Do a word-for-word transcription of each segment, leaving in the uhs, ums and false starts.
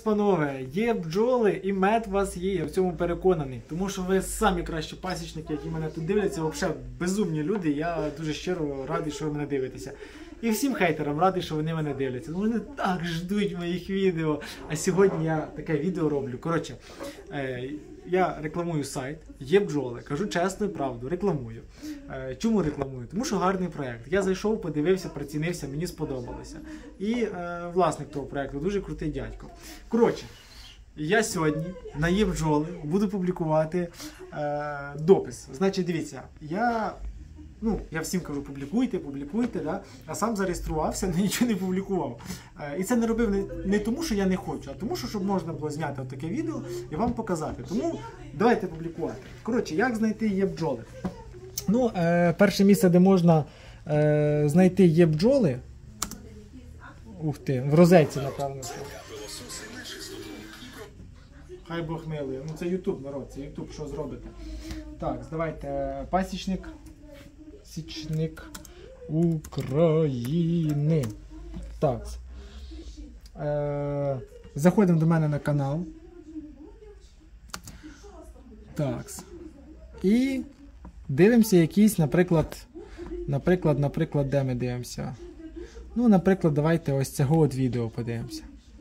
панове, є бджоли і мед у вас є, я в цьому переконаний. Тому що ви самі кращі пасічники, які мене тут дивляться, взагалі безумні люди. Я дуже щиро радий, що ви мене дивитеся. І всім хейтерам радий, що вони мене дивляться. Ну, вони так ждуть моїх відео. А сьогодні я таке відео роблю. Коротше, е, я рекламую сайт, є бджоли, кажу чесно і правду, рекламую. Е, чому рекламую? Тому що гарний проєкт. Я зайшов, подивився, прицінився, мені сподобалося. І е, власник того проєкту дуже крутий дядько. Коротше, я сьогодні на є бджоли буду публікувати е, допис. Значить, дивіться, я... Ну, я всім кажу, публікуйте, публікуйте, да? А сам зареєструвався, але нічого не публікував. Е, і це не робив не, не тому, що я не хочу, а тому, що щоб можна було зняти таке відео і вам показати. Тому давайте публікувати. Коротше, як знайти є бджоли? Ну, е, перше місце, де можна е, знайти є бджоли, ух ти, в розетці, напевно. Хай Бог милує. Ну, це YouTube, народ, це YouTube, що зробите. Так, давайте, пасічник. Пасічник України. Так. Е, заходимо до мене на канал. Так. І дивимося якісь, наприклад, наприклад, наприклад, де ми дивимося? Ну, наприклад, давайте ось цього от відео подивимося.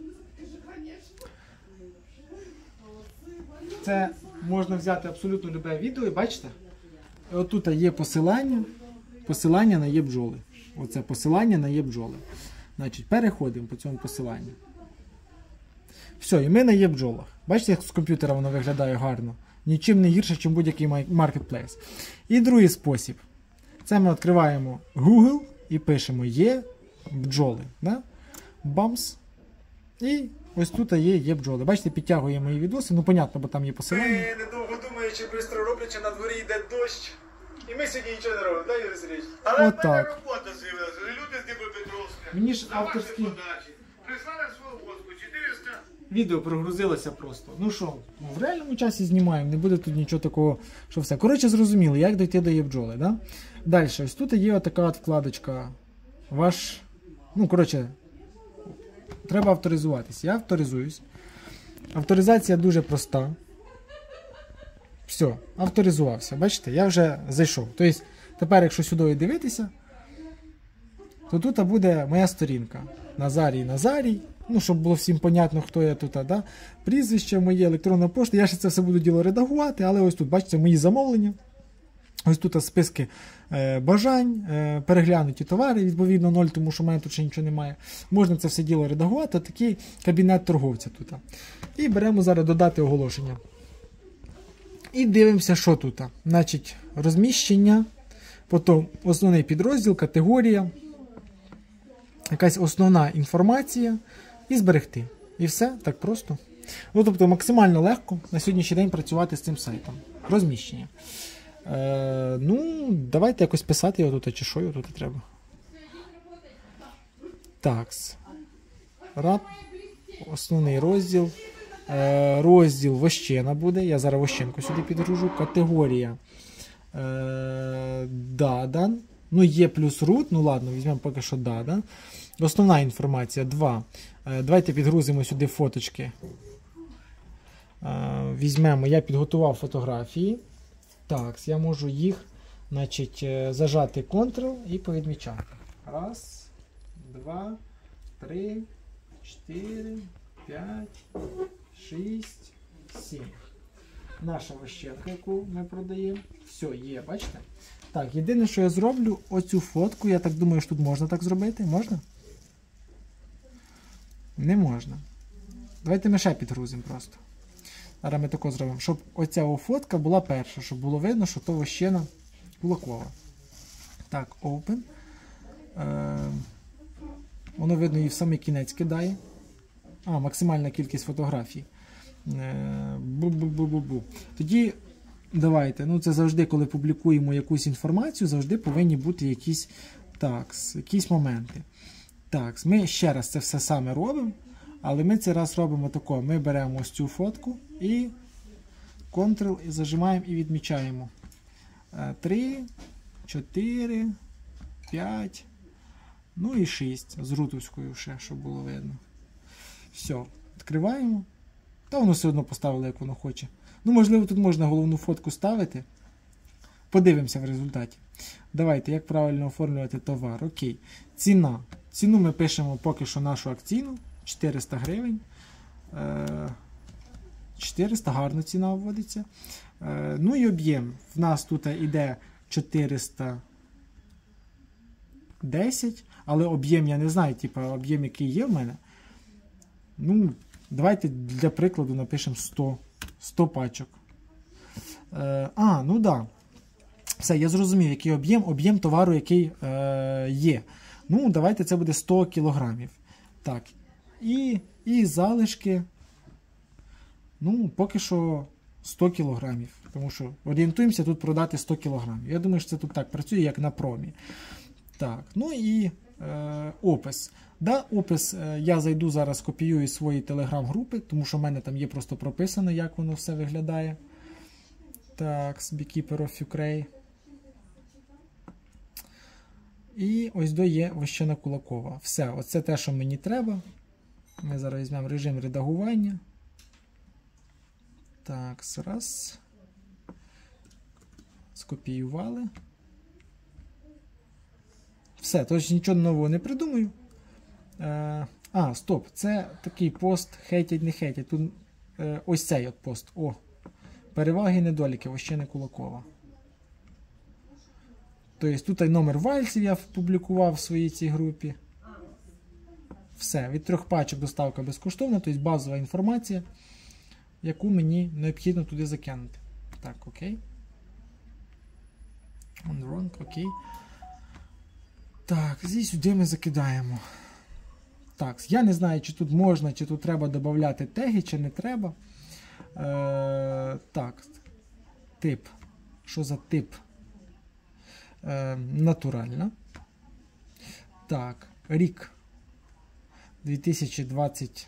Це можна взяти абсолютно любе відео і бачите? Отут є посилання, посилання на є бджоли. Оце посилання на є бджоли. Значить, переходимо по цьому посиланню. Все, і ми на є бджолах. Бачите, як з комп'ютера воно виглядає гарно? Нічим не гірше, ніж будь-який маркетплейс. І другий спосіб. Це ми відкриваємо Google і пишемо є бджоли. Да? Бамс. І ось тут є є бджоли. Бачите, підтягує мої відоси. Ну, понятно, бо там є посилання. Ми недовго думаючи, швидко роблячи, на дворі йде дощ. І ми сьогодні нічого не робимо, так, Юрій Сергійович? Але в мене так. робота з'явилася. Люди з Дніпропетровська. Мені ж авторські Прислали свого водку, чотириста. відео прогрузилося просто. Ну що, в реальному часі знімаємо, не буде тут нічого такого, що все. Коротше, зрозуміло, як дойти до є бджоли, да? Далі, ось тут є така от вкладочка. Ваш, ну, коротше, треба авторизуватись. Я авторизуюсь. Авторизація дуже проста. Все, авторизувався. Бачите, я вже зайшов. Тобто, тепер, якщо сюди дивитися, то тут буде моя сторінка. Назарій Назарій. Ну, щоб було всім понятно, хто я тут, да? Прізвище, моє, електронна пошта. Я ще це все буду діло редагувати, але ось тут, бачите, мої замовлення. Ось тут списки е, бажань, е, переглянуті товари, відповідно ноль, тому що в мене тут ще нічого немає. Можна це все діло редагувати, такий кабінет торговця тут. І беремо зараз додати оголошення. І дивимося, що тут. Значить, розміщення, потім основний підрозділ, категорія, якась основна інформація і зберегти. І все, так просто. Ну, тобто максимально легко на сьогоднішній день працювати з цим сайтом. Розміщення. Е, ну, давайте якось писати його тут, чи що його тут треба. Такс. Рад. Основний розділ. Е, розділ Вощена буде. Я зараз Вощенку сюди підгружу. Категорія. Е, Дадан. Ну, є плюс root. Ну, ладно, візьмемо поки що Дадан. Основна інформація. два. Е, давайте підгрузимо сюди фоточки. Е, візьмемо. Я підготував фотографії. Так, я можу їх, значить, зажати Ctrl і повідмічати. Раз, два, три, чотири, п'ять, шість, сім. Наша вощенка, яку ми продаємо. Все, є, бачите? Так, єдине, що я зроблю, оцю фотку, я так думаю, що тут можна так зробити. Можна? Не можна. Давайте ми ще підгрузимо просто. Зараз ми тако зробимо, щоб оця фотка була перша, щоб було видно, що то вощена кулакова. Так, open. Е, воно видно і в самий кінець кидає. А, максимальна кількість фотографій. Е, бу-бу-бу-бу-бу. Тоді давайте, ну це завжди, коли публікуємо якусь інформацію, завжди повинні бути якісь, так, якісь моменти. Так, ми ще раз це все саме робимо. Але ми цей раз робимо тако. Ми беремо ось цю фотку і Ctrl і зажимаємо і відмічаємо. три, чотири, п'ять, ну і шість. З рутовською ще, щоб було видно. Все. Відкриваємо. Та воно все одно поставило, як воно хоче. Ну, можливо, тут можна головну фотку ставити. Подивимося в результаті. Давайте, як правильно оформлювати товар. Окей. Ціна. Ціну ми пишемо поки що нашу акційну. чотириста гривень. чотириста, гарно ціна вводиться. Ну і об'єм. В нас тут іде чотириста десять, але об'єм я не знаю, типу об'єм, який є в мене. Ну, давайте для прикладу напишемо сто, сто пачок. Е, а, ну да. Все, я зрозумів, який об'єм, об'єм товару, який е, є. Ну, давайте це буде сто кілограмів. Так. І, і залишки, ну, поки що сто кілограмів. Тому що орієнтуємося тут продати сто кілограмів. Я думаю, що це тут так працює, як на промі. Так, ну і е, опис. Да, опис е, я зайду зараз, копіюю свої телеграм-групи, тому що в мене там є просто прописано, як воно все виглядає. Так, Beekeeper of Ukraine. І ось до є Вощина Кулакова. Все, оце те, що мені треба. Ми зараз візьмемо режим редагування. Так, раз. Скопіювали. Все, тож нічого нового не придумаю. Е, а, стоп, це такий пост хейтять, не хейтять. Тут е, ось цей от пост. О, переваги і недоліки Вощини Кулакова. Тобто тут і номер вальців я публікував в своїй цій групі. Все, від трьох пачок доставка безкоштовна, тобто базова інформація, яку мені необхідно туди закинути. Так, окей. On wrong, окей. Так, зі сюди ми закидаємо. Так, я не знаю, чи тут можна, чи тут треба додати теги, чи не треба. Е, так, тип. Що за тип? Е, натуральна. Так, рік. дві тисячі двадцять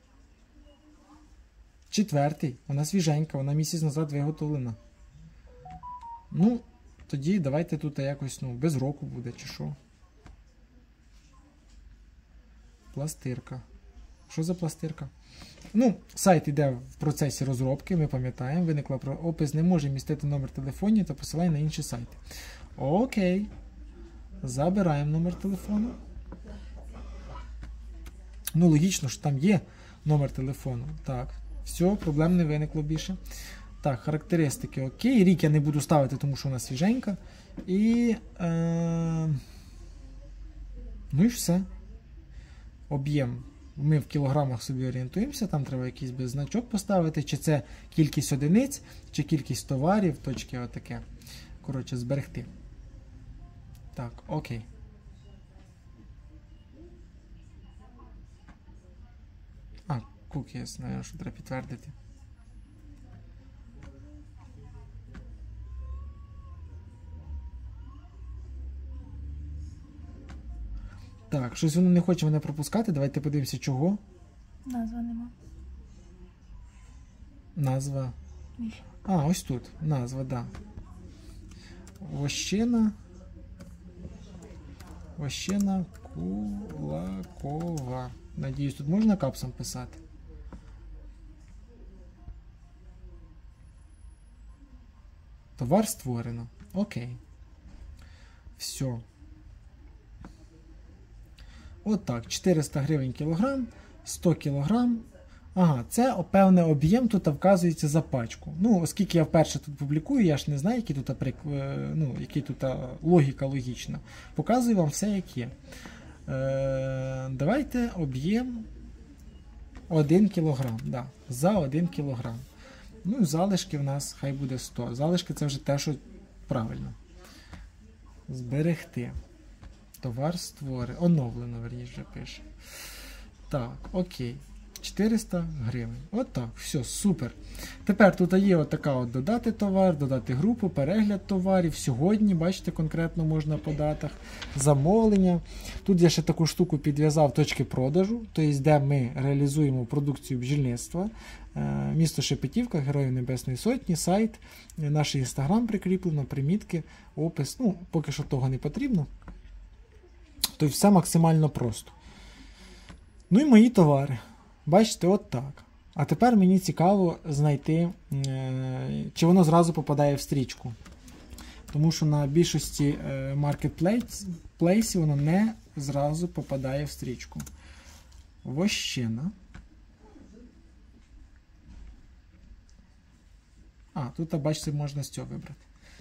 четвертий. Вона свіженька, вона місяць назад виготовлена. Ну, тоді давайте тут якось, ну, без року буде, чи що. Пластирка. Що за пластирка? Ну, сайт йде в процесі розробки, ми пам'ятаємо. Виникла про опис не може містити номер телефону та посилання на інші сайти. Окей. Забираємо номер телефону. Ну, логічно, що там є номер телефону. Так, все, проблем не виникло більше. Так, характеристики окей. Рік я не буду ставити, тому що вона свіженька. І... Е... Ну і все. Об'єм. Ми в кілограмах собі орієнтуємося, там треба якийсь би значок поставити, чи це кількість одиниць, чи кількість товарів, точки отаке. Коротше, зберегти. Так, окей. А, cookies, навіть, що треба підтвердити. Так, щось воно не хоче мене пропускати. Давайте подивимося, чого. Назва нема. Назва. А, ось тут. Назва, да. Вощина. Вощина Кулакова. Надіюсь, тут можна капсом писати. Товар створено. Окей. Все. От так, чотириста гривень кілограм, сто кілограм. Ага, це певний об'єм тут вказується за пачку. Ну, оскільки я вперше тут публікую, я ж не знаю, які тут, ну, які тут логіка логічна. Показую вам все, як є. Е, давайте об'єм один кілограм. Да, за один кілограм. Ну і залишки в нас хай буде сто. Залишки це вже те, що правильно. Зберегти. Товар створи. Оновлено, верніше, пише. Так, окей. чотириста гривень. От так, все, супер. Тепер тут є отака от додати товар, додати групу, перегляд товарів. Сьогодні, бачите, конкретно можна по датах. Замовлення. Тут я ще таку штуку підв'язав точки продажу, тобто де ми реалізуємо продукцію бджільництва. Місто Шепетівка, Героїв Небесної Сотні, сайт, наш інстаграм прикріплено, примітки, опис. Ну, поки що того не потрібно. Тобто все максимально просто. Ну і мої товари. Бачите, от так. А тепер мені цікаво знайти, е, чи воно зразу попадає в стрічку. Тому що на більшості е, маркетплейсів воно не зразу попадає в стрічку. Вощина. А, тут, бачите, можна з цього вибрати.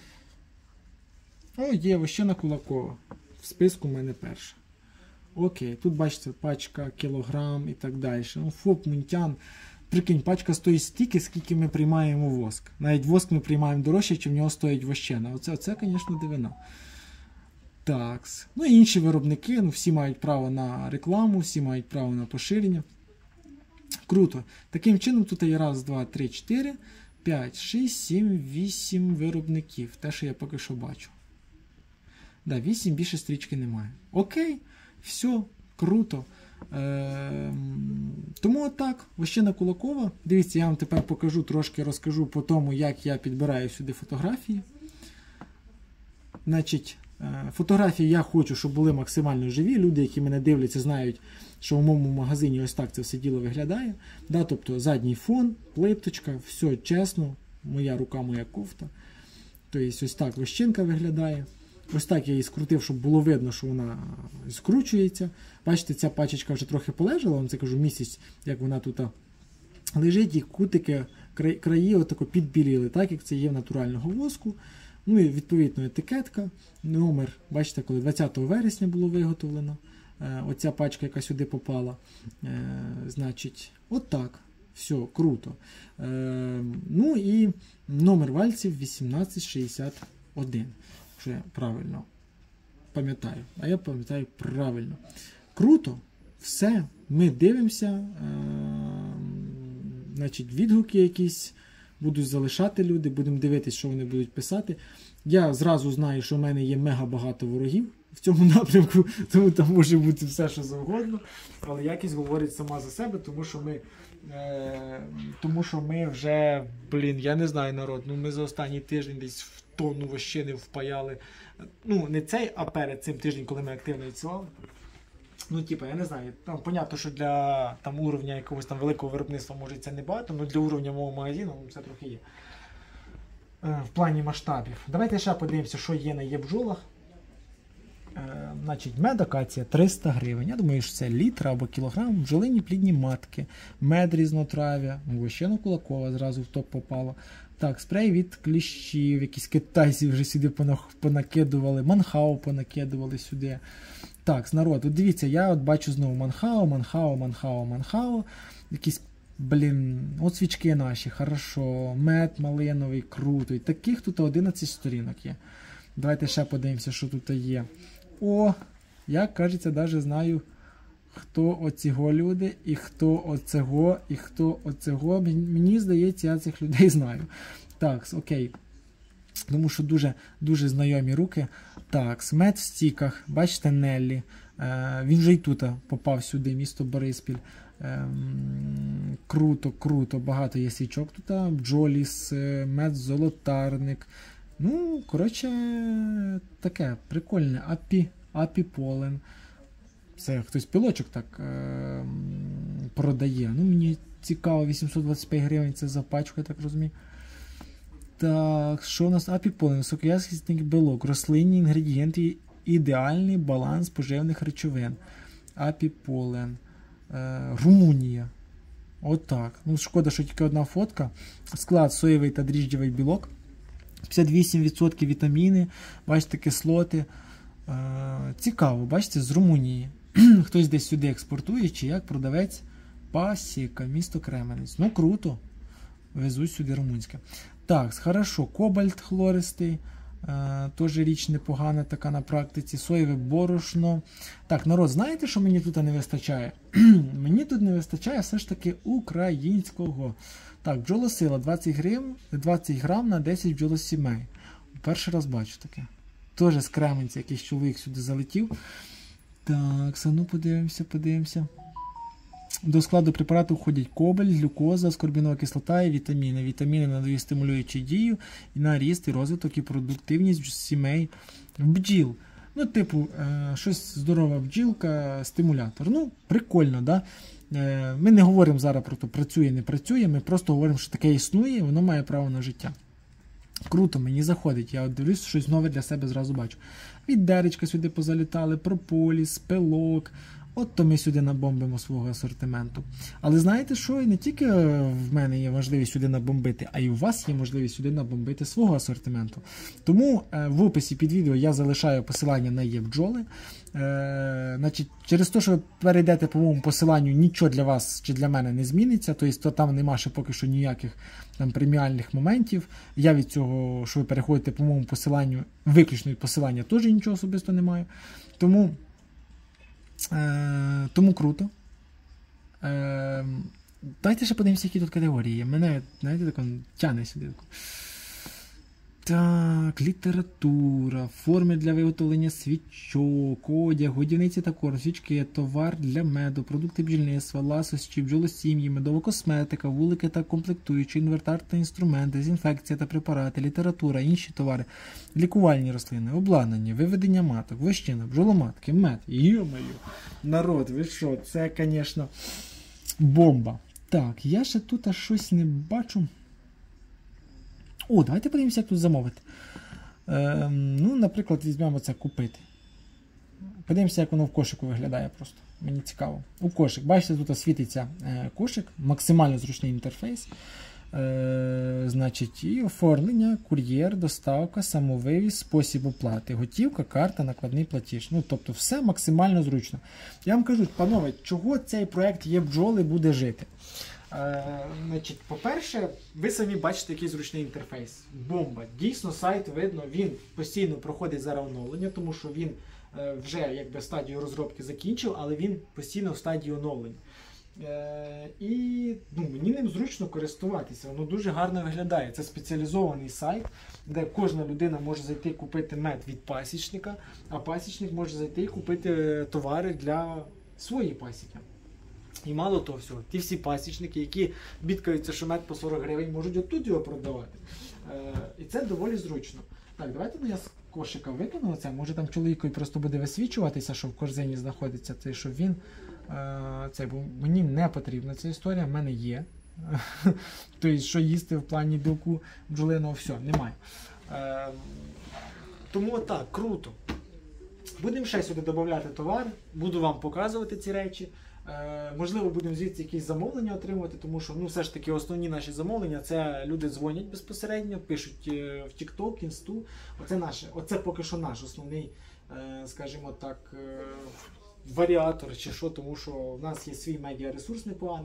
О, є Вощина Кулакова. В списку в мене перша. Окей, тут бачите, пачка, кілограм і так далі. Ну, ФОП, Мунтян. Прикинь, пачка стоїть стільки, скільки ми приймаємо воск. Навіть воск ми приймаємо дорожче, ніж в нього стоїть Вощина. Оце, оце, звісно, дивина. Такс. Ну і інші виробники, ну всі мають право на рекламу, всі мають право на поширення. Круто. Таким чином тут є раз, два, три, чотири, п'ять, шість, сім, вісім виробників. Те, що я поки що бачу. Да, вісім, більше стрічки немає. Окей, все, круто. Е, тому отак, Вощина Кулакова. Дивіться, я вам тепер покажу, трошки розкажу по тому, як я підбираю сюди фотографії. Значить, е, фотографії я хочу, щоб були максимально живі. Люди, які мене дивляться, знають, що в моєму магазині ось так це все діло виглядає. Да, тобто задній фон, плиточка, все чесно, моя рука, моя кофта. Тобто ось так Вощинка виглядає. Ось так я її скрутив, щоб було видно, що вона скручується. Бачите, ця пачечка вже трохи полежала, вам це кажу, місяць, як вона тут лежить, і кутики, краї отако підбіліли, так як це є в натурального воску. Ну і відповідно етикетка, номер, бачите, коли двадцятого вересня було виготовлено, оця пачка, яка сюди попала. Значить, отак. Все, круто. Ну і номер вальців вісімнадцять шістдесят один. Що я правильно пам'ятаю. А я пам'ятаю правильно. Круто. Все. Ми дивимося. Е значить, відгуки якісь будуть залишати люди. Будемо дивитися, що вони будуть писати. Я зразу знаю, що в мене є мега багато ворогів в цьому напрямку. Тому там може бути все, що завгодно. Але якість говорить сама за себе, тому що ми е тому що ми вже, блін, я не знаю, народ, ну ми за останній тиждень десь в тонну вощини впаяли. Ну, не цей, а перед цим тиждень, коли ми активно відсилали. Ну, типу, я не знаю, там, понятно, що для там, уровня якогось там великого виробництва, може, це не багато, але для уровня мого магазину це трохи є. Е, в плані масштабів. Давайте ще подивимося, що є на Є-бджолах. Е, значить, мед акація триста гривень. Я думаю, що це літр або кілограм. Бджолині плідні матки, мед різнотрав'я, Вощина Кулакова зразу в топ попало. Так, спрей від кліщів, якісь китайці вже сюди понакидували, Манхау понакидували сюди. Так, народ, от дивіться, я от бачу знову Манхау, Манхау, Манхау, Манхау. Якісь, блін, от свічки наші, хорошо, мед малиновий, круто. І таких тут одинадцять сторінок є. Давайте ще подивимося, що тут є. О, я, кажеться, навіть знаю, хто оцього люди, і хто оцього, і хто оцього. Мені здається, я цих людей знаю. Так, окей. Тому що дуже, дуже знайомі руки. Так, мед в стіках. Бачите, Неллі. Е, він вже і тут попав сюди, місто Бориспіль. Е, круто, круто. Багато є свічок тут. Бджоліс, мед золотарник. Ну, коротше, таке прикольне. Апі, апі полен. Це хтось пілочок так е продає. Ну, мені цікаво, вісімсот двадцять п'ять гривень це за пачку, я так розумію. Так, що у нас? Апіполен, високоякісний білок, рослинні інгредієнти, ідеальний баланс поживних речовин. Апіполен. Е Румунія. Отак. Ну, шкода, що тільки одна фотка. Склад: соєвий та дріжджевий білок. п'ятдесят вісім відсотків вітаміни, бачите, кислоти. Е, цікаво, бачите, з Румунії. Хтось десь сюди експортує, чи як продавець Пасіка, місто Кременець. Ну, круто. Везуть сюди румунське. Так, хорошо, кобальт хлористий. Е, теж річ непогана така на практиці. Соєве борошно. Так, народ, знаєте, що мені тут не вистачає? Мені тут не вистачає все ж таки українського. Так, бджолосила двадцять гривень, двадцять грам на десять бджолосімей. Перший раз бачу таке. Теж з Кременця якийсь чоловік сюди залетів. Так, ну подивимося, подивимося. До складу препарату входять кобальт, глюкоза, аскорбінова кислота і вітаміни. Вітаміни надають стимулюючу дію і на ріст, і розвиток, і продуктивність сімей бджіл. Ну, типу, е, щось здорова бджілка, стимулятор. Ну, прикольно, да? Е, ми не говоримо зараз про те, працює, не працює, ми просто говоримо, що таке існує, і воно має право на життя. Круто, мені заходить, я дивлюсь, щось нове для себе зразу бачу. Відеречка сюди позалітали, прополіс, пилок. От то ми сюди набомбимо свого асортименту. Але знаєте що? І не тільки в мене є можливість сюди набомбити, а й у вас є можливість сюди набомбити свого асортименту. Тому е, в описі під відео я залишаю посилання на є-бджоли. Е, значить, через те, що ви перейдете по моєму посиланню, нічого для вас чи для мене не зміниться. Тобто там нема ще поки що ніяких там преміальних моментів. Я від цього, що ви переходите по моєму посиланню, виключно від посилання, теж нічого особисто не маю. Тому... Е, тому круто. Е, дайте ще подивимося, які тут категорії є. Мене, знаєте, так тягне сюди. Так, література, форми для виготовлення свічок, одяг, годівниці та корм, свічки, товар для меду, продукти бджільництва, ласощі, бджолосім'ї, медова косметика, вулики та комплектуючі, інвентар та інструменти, дезінфекція та препарати, література, інші товари, лікувальні рослини, обладнання, виведення маток, вощина, бджоломатки, мед. Йо-моє, народ, ви що, це, звісно, бомба. Так, я ще тут аж щось не бачу. О, давайте подивимося, як тут замовити. Е, ну, наприклад, візьмемо це купити. Подивимося, як воно в кошику виглядає просто. Мені цікаво. У кошик. Бачите, тут світиться е, кошик, максимально зручний інтерфейс. Е, значить, і оформлення, кур'єр, доставка, самовивіз, спосіб оплати, готівка, карта, накладний платіж. Ну, тобто, все максимально зручно. Я вам кажу, панове, чого цей проект є-бджоли буде жити? Е, значить, по-перше, ви самі бачите, який зручний інтерфейс. Бомба. Дійсно, сайт видно, він постійно проходить зараз оновлення, тому що він е, вже якби стадію розробки закінчив, але він постійно в стадії оновлення. Е, і ну, мені ним зручно користуватися, воно дуже гарно виглядає. Це спеціалізований сайт, де кожна людина може зайти і купити мед від пасічника, а пасічник може зайти і купити товари для своєї пасіки. І мало того всього, ті всі пасічники, які бідкаються, що мед по сорок гривень, можуть отут його продавати. Е, і це доволі зручно. Так, давайте ну, я з кошика викину це. Може там чоловікові просто буде висвічуватися, що в корзині знаходиться цей, щоб він... Е, це, бо мені не потрібна ця історія, в мене є. Тобто, що їсти в плані білку бджолиного, все, немає. Е, тому так, круто. Будемо ще сюди додати товар, буду вам показувати ці речі. Е, можливо, будемо звідси якісь замовлення отримувати, тому що ну, все ж таки основні наші замовлення це люди дзвонять безпосередньо, пишуть е, в TikTok, Інсту. Оце, наше, оце поки що наш основний, е, скажімо так, е, варіатор чи що, тому що в нас є свій медіаресурс непоганий.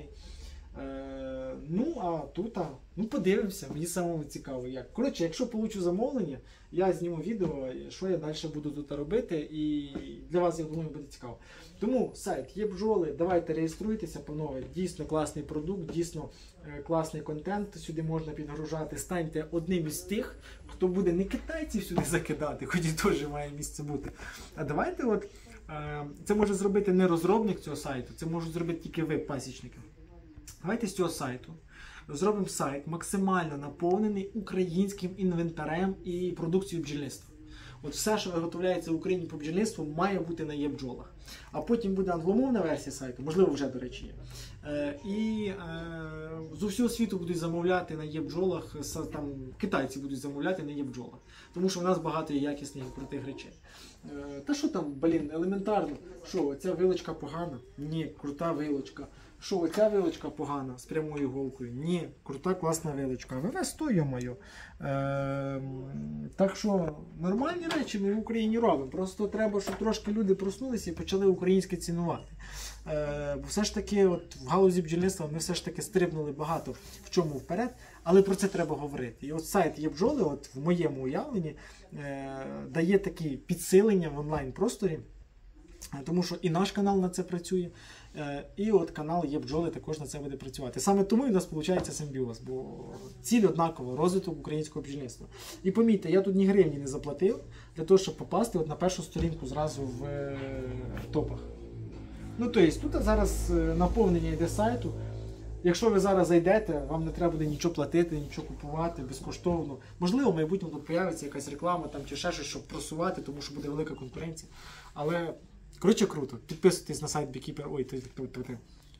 Е, ну, а тут, а, ну подивимося, мені самому цікаво як. Коротше, якщо получу замовлення, я зніму відео, що я далі буду тут робити, і для вас, я думаю, буде цікаво. Тому сайт є-бджоли, давайте реєструйтеся, панове, дійсно класний продукт, дійсно е, класний контент, сюди можна підгружати, станьте одним із тих, хто буде не китайців сюди закидати, хоч і теж має місце бути. А давайте от, е, це може зробити не розробник цього сайту, це можуть зробити тільки ви, пасічники. Давайте з цього сайту зробимо сайт максимально наповнений українським інвентарем і продукцією бджільництва. От все, що виготовляється в Україні по бджільництву, має бути на є-бджолах. А потім буде англомовна версія сайту, можливо, вже, до речі, є. Е, і е, з усього світу будуть замовляти на є-бджолах, там китайці будуть замовляти на є-бджолах. Тому що в нас багато є якісних і крутих речей. Е, та що там, блін, елементарно, що, ця вилочка погана? Ні, крута вилочка. Що, оця вилочка погана з прямою голкою? Ні, крута, класна вилочка. ВВ сто, йо-моє. Е, так що, нормальні речі ми в Україні робимо. Просто треба, щоб трошки люди проснулися і почали українське цінувати. Е, бо все ж таки, от в галузі бджільництва ми все ж таки стрибнули багато в чому вперед, але про це треба говорити. І от сайт є-бджоли, от в моєму уявленні, е, дає такі підсилення в онлайн-просторі. Тому що і наш канал на це працює, і от канал є-бджоли також на це буде працювати. Саме тому і у нас виходить симбіоз, бо ціль однакова, розвиток українського бджільництва. І помітьте, я тут ні гривні не заплатив для того, щоб попасти от на першу сторінку зразу в, в топах. Ну, тобто, тут зараз наповнення йде сайту. Якщо ви зараз зайдете, вам не треба буде нічого платити, нічого купувати безкоштовно. Можливо, в майбутньому тут появиться якась реклама там, чи ще щось, щоб просувати, тому що буде велика конкуренція. Але, коротше, круто. Підписуйтесь на сайт Beekeeper. Ой, ти, ти, ти, ти.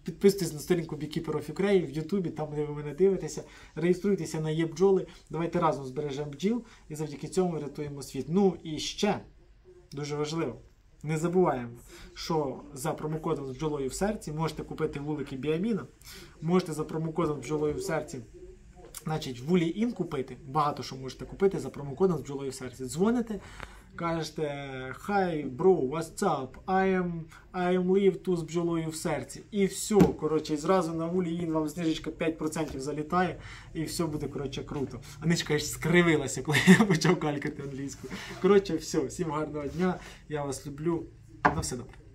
Підписуйтесь на сторінку Beekeeper of Ukraine в Ютубі, там, де ви мене дивитеся. Реєструйтеся на Є-бджоли. Давайте разом збережемо бджіл і завдяки цьому рятуємо світ. Ну і ще, дуже важливо, не забуваємо, що за промокодом з бджолою в серці можете купити вулики Біаміна, можете за промокодом з бджолою в серці, значить, вулі ін купити, багато що можете купити за промокодом з бджолою в серці. Дзвоните, кажете, hi, bro, what's up, I am, I am live тут з бджолою в серці. І все, коротше, і зразу на вулі ін вам знижечка п'ять відсотків залітає, і все буде, коротше, круто. Аничка аж скривилася, коли я почав калькати англійську. Коротше, все, всім гарного дня, я вас люблю, на все добре.